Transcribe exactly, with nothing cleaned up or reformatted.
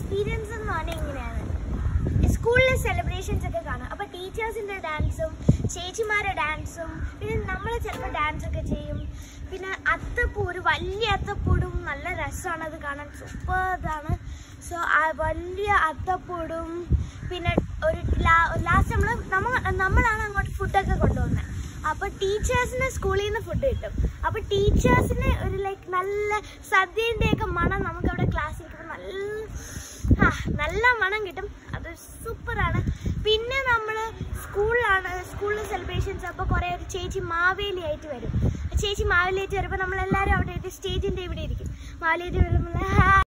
Experience എന്ന് പറഞ്ഞാൽ ഇങ്ങനെയാണ്. സ്കൂളിലെ സെലിബ്രേഷൻസ് ഒക്കെ കാണും. അപ്പോൾ ടീച്ചേഴ്സിൻ്റെ ഡാൻസും ചേച്ചിമാരുടെ ഡാൻസും പിന്നെ നമ്മൾ ചിലപ്പോൾ ഡാൻസൊക്കെ ചെയ്യും. പിന്നെ അത്തപ്പൂ, ഒരു വലിയ അത്തപ്പൂടും നല്ല രസമാണ് അത് കാണാൻ, സൂപ്പർ ഇതാണ്. സോ ആ വലിയ അത്തപ്പൂടും പിന്നെ ഒരു ലാസ്റ്റ് നമ്മൾ നമ്മൾ നമ്മളാണ് അങ്ങോട്ട് ഫുഡൊക്കെ കൊണ്ടുപോകുന്നത്. അപ്പോൾ ടീച്ചേഴ്സിന് സ്കൂളിൽ നിന്ന് ഫുഡ് കിട്ടും. അപ്പോൾ ടീച്ചേഴ്സിന് ഒരു ലൈക്ക് നല്ല സദ്യൻ്റെയൊക്കെ മണം നമുക്ക് അവിടെ ക്ലാസ്സിൽ കിട്ടും. നല്ല ആ നല്ല മണം കിട്ടും. അത് സൂപ്പറാണ്. പിന്നെ നമ്മൾ സ്കൂളിലാണ് സ്കൂളിൽ സെലിബ്രേഷൻസ്. അപ്പോൾ കുറേ ഒരു ചേച്ചി മാവേലി ആയിട്ട് വരും. ചേച്ചി മാവേലി ആയിട്ട് വരുമ്പോൾ നമ്മളെല്ലാവരും അവിടെ സ്റ്റേജിൻ്റെ ഇവിടെ ഇരിക്കും. മാവേലി ആയിട്ട് വരുമ്പോൾ